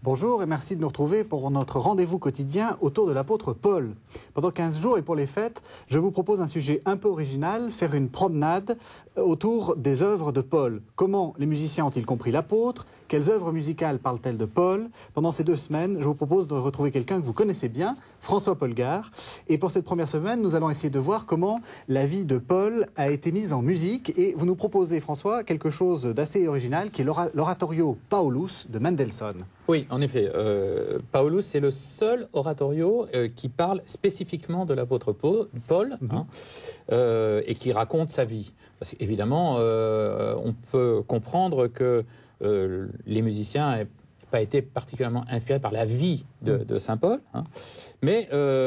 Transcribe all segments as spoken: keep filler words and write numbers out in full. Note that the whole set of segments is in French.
Bonjour et merci de nous retrouver pour notre rendez-vous quotidien autour de l'apôtre Paul. Pendant quinze jours et pour les fêtes, je vous propose un sujet un peu original, faire une promenade autour des œuvres de Paul. Comment les musiciens ont-ils compris l'apôtre? Quelles œuvres musicales parlent-elles de Paul? Pendant ces deux semaines, je vous propose de retrouver quelqu'un que vous connaissez bien, François Polgar. Et pour cette première semaine, nous allons essayer de voir comment la vie de Paul a été mise en musique. Et vous nous proposez, François, quelque chose d'assez original, qui est l'oratorio Paulus de Mendelssohn. Oui, en effet. Euh, Paulus, c'est le seul oratorio euh, qui parle spécifiquement de l'apôtre Paul, Paul mm-hmm. hein, euh, et qui raconte sa vie. Parce qu'évidemment, euh, on peut comprendre que euh, les musiciens n'ont pas été particulièrement inspirés par la vie de, de saint Paul. Hein. Mais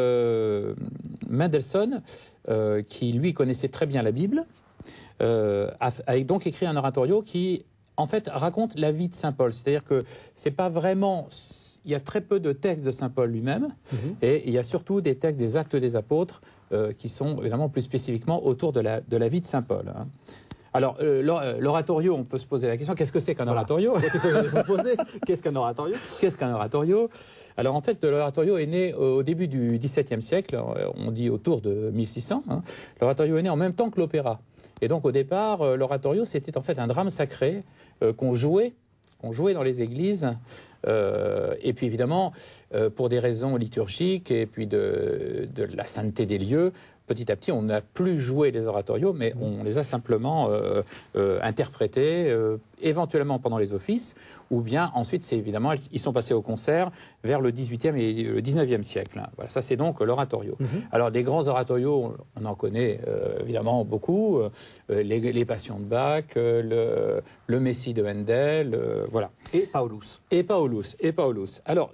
euh, Mendelssohn, euh, qui lui connaissait très bien la Bible, euh, a, a donc écrit un oratorio qui, en fait, raconte la vie de saint Paul. C'est-à-dire que c'est pas vraiment... Il y a très peu de textes de saint Paul lui-même, mmh. et il y a surtout des textes des Actes des Apôtres euh, qui sont évidemment plus spécifiquement autour de la, de la vie de saint Paul. Hein. Alors, euh, l'oratorio, on peut se poser la question, qu'est-ce que c'est qu'un voilà. oratorio? C'est la question que je vais vous poser. Qu'est-ce qu'un oratorio? Qu'est-ce qu'un oratorio? Alors, en fait, l'oratorio est né au début du dix-septième siècle, on dit autour de mille six cents. Hein. L'oratorio est né en même temps que l'opéra. Et donc, au départ, l'oratorio, c'était en fait un drame sacré euh, qu'on jouait, qu'on jouait dans les églises. Euh, et puis évidemment, euh, pour des raisons liturgiques et puis de, de la sainteté des lieux, petit à petit, on n'a plus joué les oratorios, mais on les a simplement euh, euh, interprétés, euh, éventuellement pendant les offices, ou bien ensuite, c'est évidemment, ils sont passés au concert vers le dix-huitième et le dix-neuvième siècle. Voilà, ça c'est donc l'oratorio. Mm-hmm. Alors des grands oratorios, on en connaît euh, évidemment beaucoup, euh, les, les Passions de Bach, euh, le, le Messie de Handel, euh, voilà. Et Paulus. Et Paulus, et Paulus. Alors,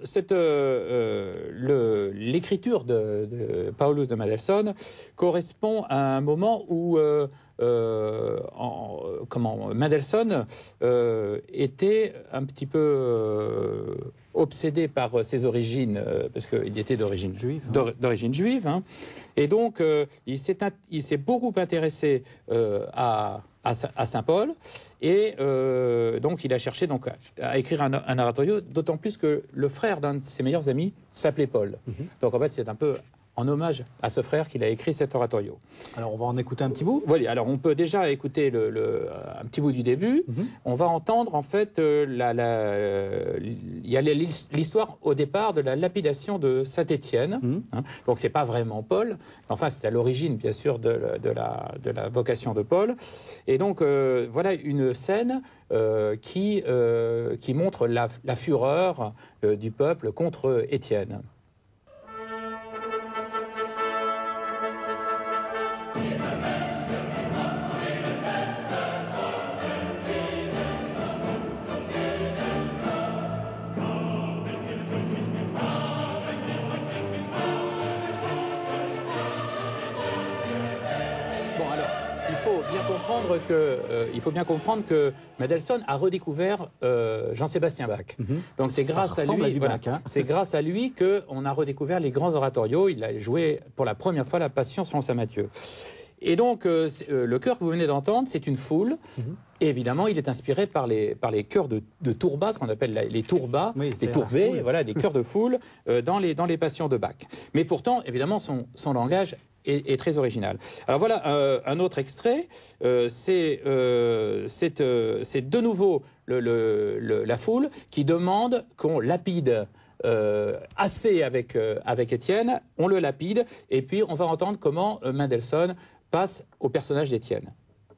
euh, euh, l'écriture de, de Paulus de Mendelssohn correspond à un moment où euh, euh, en, comment, Mendelssohn euh, était un petit peu euh, obsédé par ses origines, euh, parce qu'il était d'origine juive, hein. d'origine juive, hein. Et donc euh, il s'est beaucoup intéressé euh, à, à, à saint Paul, et euh, donc il a cherché donc à, à écrire un, un oratorio, d'autant plus que le frère d'un de ses meilleurs amis s'appelait Paul. Mm-hmm. Donc en fait c'est un peu en hommage à ce frère qu'il a écrit cet oratorio. Alors on va en écouter un petit bout. Voilà, alors on peut déjà écouter le, le, un petit bout du début. Mm-hmm. On va entendre en fait, euh, la, la, il y a l'histoire au départ de la lapidation de Saint-Étienne. Mm-hmm. Hein. Donc c'est pas vraiment Paul, enfin c'est à l'origine bien sûr de, de, la, de la vocation de Paul. Et donc euh, voilà une scène euh, qui, euh, qui montre la, la fureur euh, du peuple contre Étienne. Que, euh, il faut bien comprendre que Mendelssohn a redécouvert euh, Jean-Sébastien Bach. Mm-hmm. Donc c'est grâce à lui, voilà, hein. c'est grâce à lui que on a redécouvert les grands oratorios. Il a joué pour la première fois la Passion selon saint Matthieu. Et donc euh, euh, le chœur que vous venez d'entendre, c'est une foule. Mm-hmm. Et évidemment, il est inspiré par les par les chœurs de, de tourba, ce qu'on appelle la, les tourbas, oui, les tourbés, voilà, des chœurs de foule euh, dans les dans les Passions de Bach. Mais pourtant, évidemment, son son langage est, est très original. Alors voilà euh, un autre extrait. Euh, c'est euh, c'est euh, c'est de nouveau le, le, le, la foule qui demande qu'on lapide euh, assez avec euh, avec Étienne. On le lapide et puis on va entendre comment euh, Mendelssohn passe au personnage d'Étienne.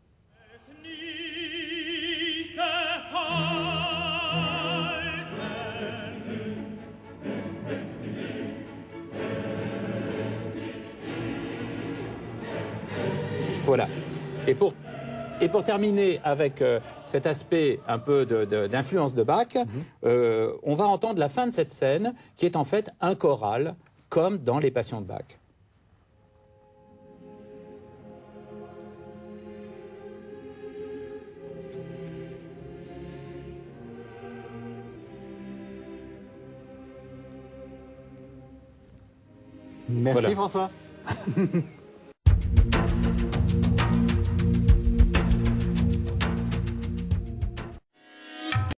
Voilà. Et pour, et pour terminer avec euh, cet aspect un peu d'influence de, de, de Bach, mm-hmm. euh, on va entendre la fin de cette scène qui est en fait un choral, comme dans les Passions de Bach. Merci voilà. François.